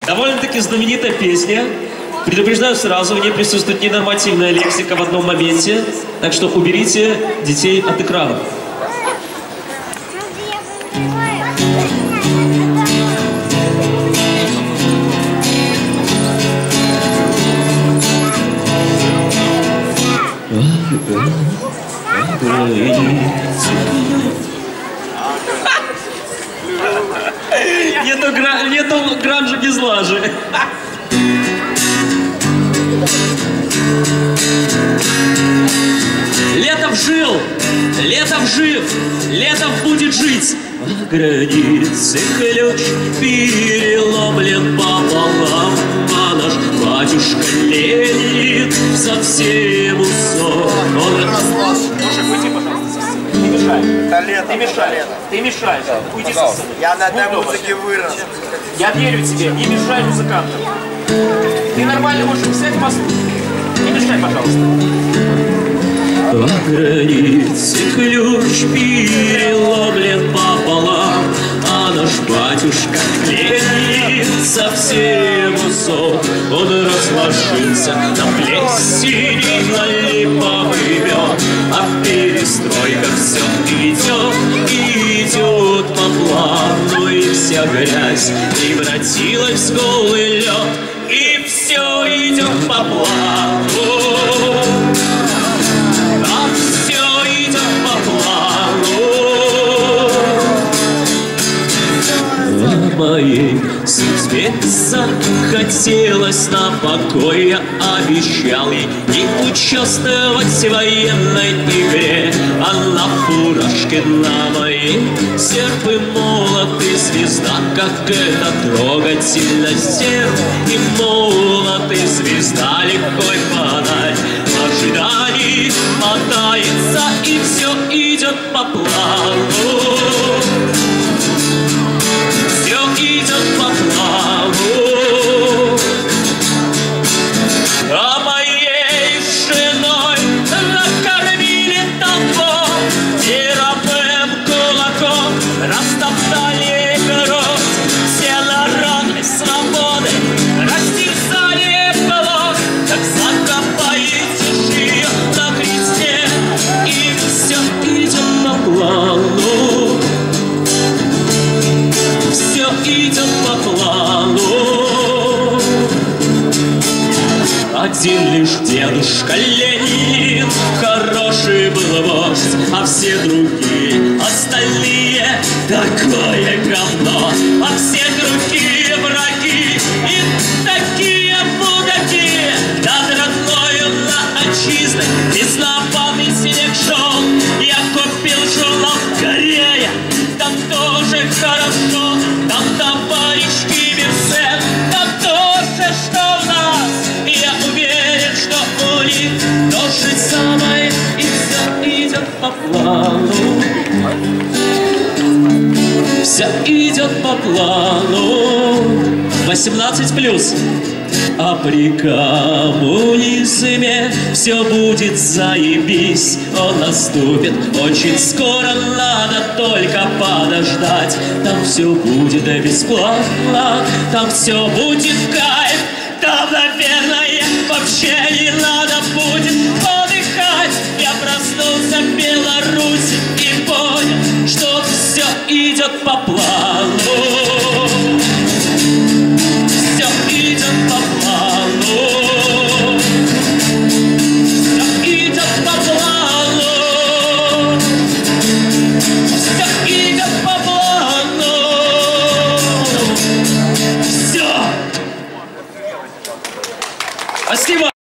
Довольно-таки знаменитая песня. Предупреждаю сразу, в ней присутствует ненормативная лексика в одном моменте, так что уберите детей от экрана. Нету гранжа без лажи. Летов жил, Летов жив, Летов будет жить. А границы ключ переломлен пополам, а наш батюшка Ленин совсем усох. Слушай, уйди, пожалуйста. Не мешай. Это лето. Ты мешаешь. Ты мешаешь. Уйди со сцены. Я на этой музыке вырос. Я верю тебе. Не мешай музыкантам. Ты нормально можешь взять и послушать. Не мешай, пожалуйста. А границы ключ переломлен пополам, а наш батюшка Ленин совсем усох. Он разложился на плесени, на липовый мед, а перестройка все идет по плану, и вся грязь превратилась в голый лед, и все идет по плану. Моей судьбе захотелось на покой. Я обещал ей не участвовать в военной игре, а на фуражке на моей серп и молот и звезда. Как это трогательно, серп и молот и звезда. Легкой фонарь в ожидании мотается, и все идет по плану. Идет по плану. А моей женой накормили того, тиропем кулаком растоптали грудь, все народы свободы растерзали плод. Так закопаете же ее на кресте, и все идет по плану. Все идет по плану. Один лишь дедушка Ленин хороший был вождь, а все другие, остальные такое говно. А все другие враги и такие будаки. Над родною на отчизной бесноватый снег шел. Я купил журнал Корея, там тоже хорошо. Там товарищи Берсен, там тоже что у нас. Я уверен, что у них то же самое, и все идет по плану. Все идет по плану. 18+. А при коммунизме все будет заебись. Он наступит очень скоро, надо только подождать. Там все будет бесплатно, там все будет в кайф. Там, наверное, вообще не надо будет отдыхать. Я проснулся в Беларуси и понял, что все идет по плану. Все идет по плану. Все идет по плану. Все идет по плану. Все. Спасибо.